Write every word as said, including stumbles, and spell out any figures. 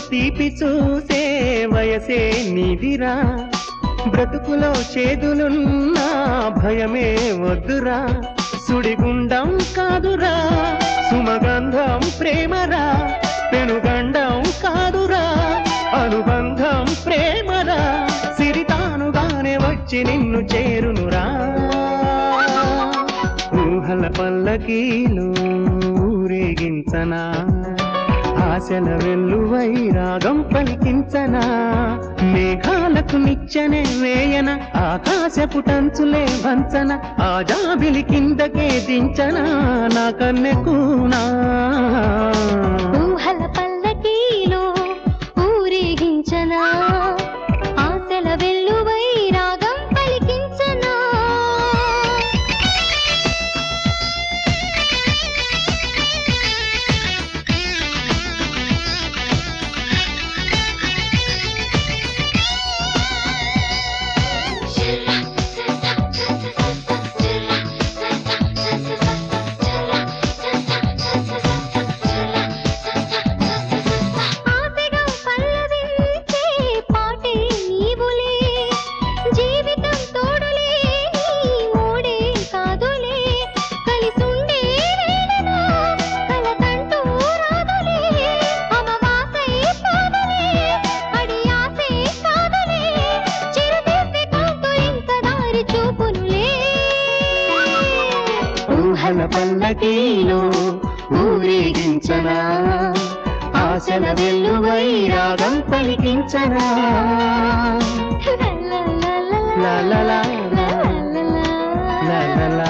తీపి చూసే వయసే నీదిరా బ్రతుకులో చేదులున్నా భయమే వద్దురా సుడిగుండం కాదురా సుమగంధం ప్రేమరా పెనుగండం కాదురా అనుబంధం ప్రేమరా సిరితానుగానే వచ్చి నిన్ను చేరునురా ఊహల పల్లకీలు ఊరేగించనా ఆశల వెల్లువై రాగం పలికించనా మేఘాలకు నిచ్చెనే వేయన ఆకాశపు టంచులే వంచన ఆ జాబిలి కిందకే దించనా నా కన్నెకునా ఊహల పల్లకీలో ఊరేగించనా ఆశల వెల్లువై రాగం పలికించనా ఊహల పల్లకీలో ఊరేగించనా ఆశల వెల్లువై రాగం పలికించనా లా లా లా లా లా లా